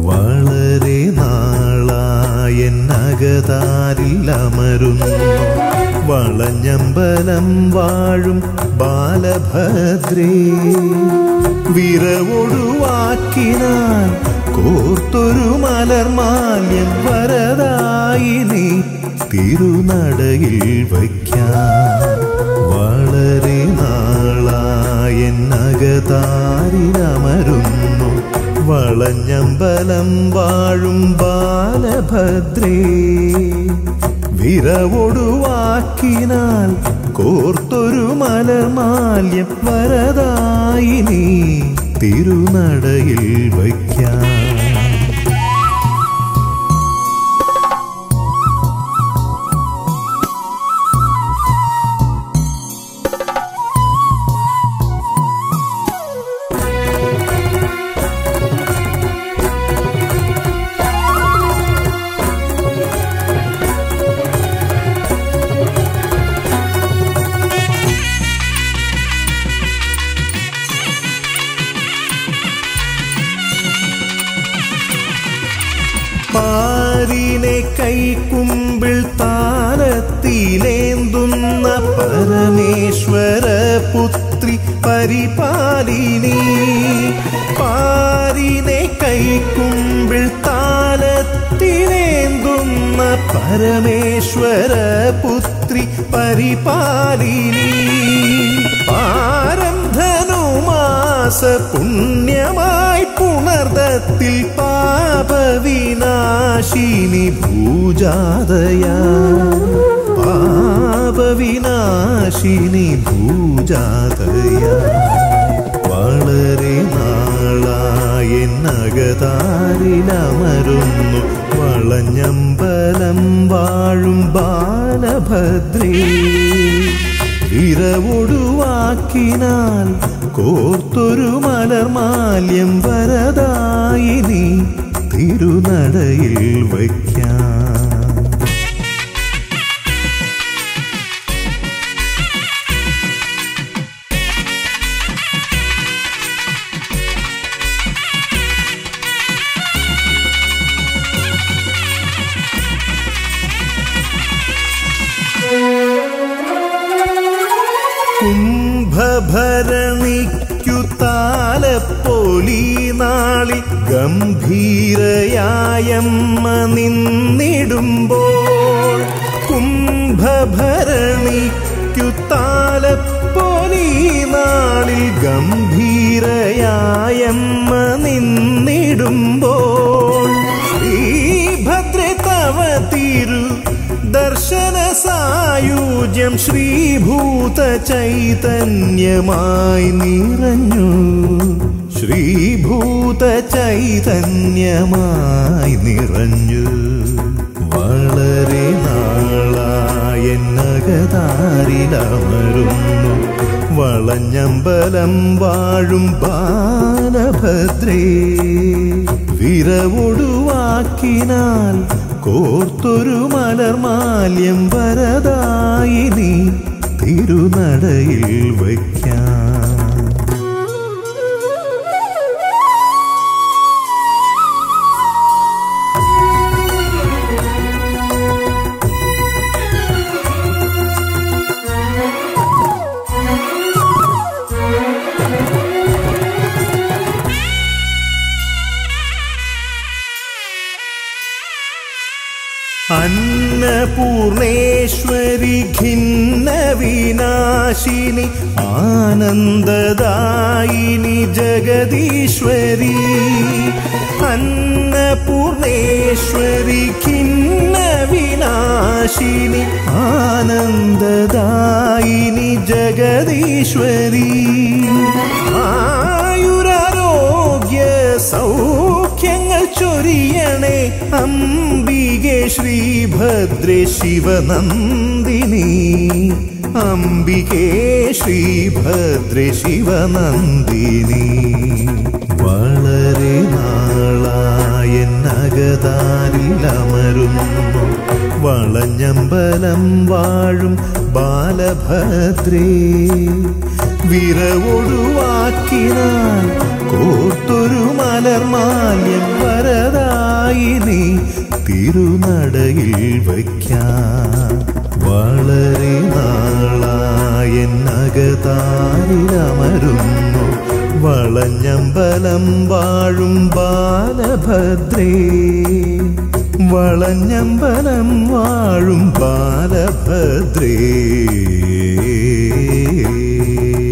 വളരെ നാളായെന്നകതാരിൽ അമരുന്നു വളഞ്ഞമ്പലം വാഴും ബാലഭദ്രേ. വിരവൊടുവാക്കിനാൽ കോർത്തൊരു മലർമാല്യം വരദായിനി തിരുനടയിൽ വയ്ക്കാം. വളരെ നാളായെന്നകതാരിലമരുന്നു വളഞ്ഞമ്പലം വാഴും ബാലഭദ്രേ. വിരവൊടുവാക്കിനാൽ കോർത്തൊരു മലർമാല്യം വരദായിനി തിരുനടയിൽ വയ്ക്കാം. പാരിനെ കൈക്കുമ്പിൾ താലത്തിലേന്തുന്ന പരമേശ്വര പുത്രി പരിപാലിനി. പാരിനെ കൈക്കുമ്പിൾ താലത്തിലേന്തുന്ന പരമേശ്വര പുത്രി പരിപാലിനി. പാരം ധനുമാസ പുണ്യമായി പുണർദത്തിൽ പാപവിനാശിനി ഭൂജാതയാ. പാപവിനാശിനി ഭൂജാതയാ. വളരെ നാളായെന്നകതാരിലമരുന്നു വളഞ്ഞമ്പലം വാഴും ബാലഭദ്രേ. വിരവൊടുവാക്കിനാൽ കോർത്തൊരു മലർമാല്യം വരദായിനി തിരുനടയിൽ വയ്ക്കാം. കുംഭഭരണിക്കു താലപ്പൊലി നാളിൽ ഗംഭീരയായമ്മ നിന്നിടുമ്പോൾ. കുംഭഭരണിക്കു താലപ്പൊലി നാളിൽ ഗംഭീരയായമ്മ നിന്നിടുമ്പോൾ. ശ്രീഭദ്രേ തവ തിരു ദർശന സായുജ്യം ശ്രീഭൂത ചൈതന്യമായി നിറഞ്ഞു. ശ്രീഭൂത ചൈതന്യമായി നിറഞ്ഞു. വളരെ നാളായെന്നകതാരിലമരുന്നു വളഞ്ഞമ്പലം വാഴും ബാലഭദ്രേ. വിരവൊടുവാക്കിനാൽ കോർത്തൊരു മലർമാല്യം വരദായിനി തിരുനടയിൽ വയ്ക്കാം. അന്നപൂർണേശ്വരി ഖിന്ന വിനാശിനി ആനന്ദദായിനി ജഗദീശ്വരി. അന്നപൂർണേശ്വരി ഖിന്ന വിനാശിനി ആനന്ദദായിനി ജഗദീശ്വരി. ആയുരാരോഗ്യ സൗഖ്യങ്ങൾ ചൊരിയണേ അംബികെ ശ്രീഭദ്രേ ശിവനന്ദിനി. അംബികേ ശ്രീഭദ്രേ ശിവനന്ദിനി. വളരെ നാളായെന്നകതാരിലമരുന്നു വളഞ്ഞമ്പലം വാഴും ബാലഭദ്രേ. വിരവൊടുവാക്കിനാൽ കോർത്തൊരു മലർമാല്യം വരദായി നീ തിരുനടയിൽ വയ്ക്കാം. വളരെ നാളായെന്നകതാരിലമരുന്നു വളഞ്ഞമ്പലം വാഴും ബാലഭദ്രേ. വളഞ്ഞമ്പലം വാഴും ബാലഭദ്രേ.